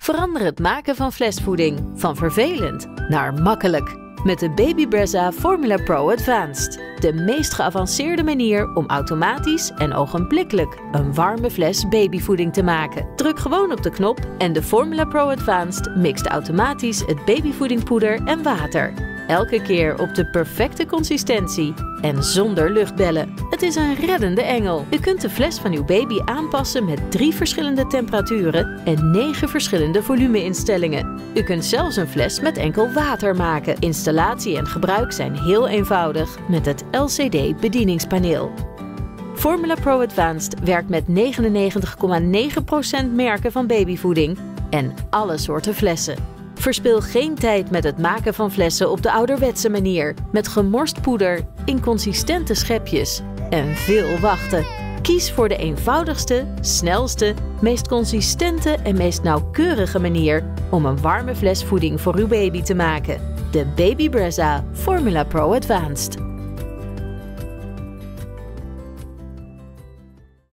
Verander het maken van flesvoeding van vervelend naar makkelijk. Met de Baby Brezza Formula Pro Advanced. De meest geavanceerde manier om automatisch en ogenblikkelijk een warme fles babyvoeding te maken. Druk gewoon op de knop en de Formula Pro Advanced mixt automatisch het babyvoedingpoeder en water. Elke keer op de perfecte consistentie en zonder luchtbellen. Het is een reddende engel. U kunt de fles van uw baby aanpassen met 3 verschillende temperaturen en 9 verschillende volumeinstellingen. U kunt zelfs een fles met enkel water maken. Installatie en gebruik zijn heel eenvoudig met het LCD-bedieningspaneel. Formula Pro Advanced werkt met 99,9% merken van babyvoeding en alle soorten flessen. Verspil geen tijd met het maken van flessen op de ouderwetse manier, met gemorst poeder, inconsistente schepjes en veel wachten. Kies voor de eenvoudigste, snelste, meest consistente en meest nauwkeurige manier om een warme fles voeding voor uw baby te maken. De Baby Brezza Formula Pro Advanced.